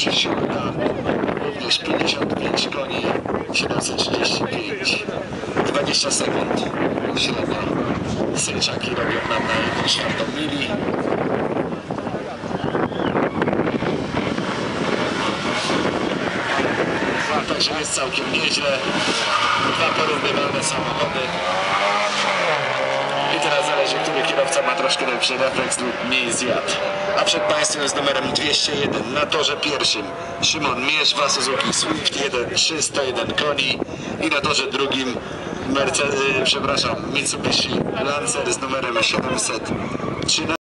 Krzysiulka, również 55 koni, 735, 20 sekund średnio. Sylczaki robią nam na 1/4 mili. Także jest całkiem nieźle. Dwa porównywalne samochody. I teraz zależy, który kierowca ma troszkę lepszy refleks lub mniej zjadł. A przed Państwem z numerem 201 na torze pierwszym Szymon Mierzwa, Suzuki Swift 1.3, 101 koni. I na torze drugim Mitsubishi Lancer z numerem 713.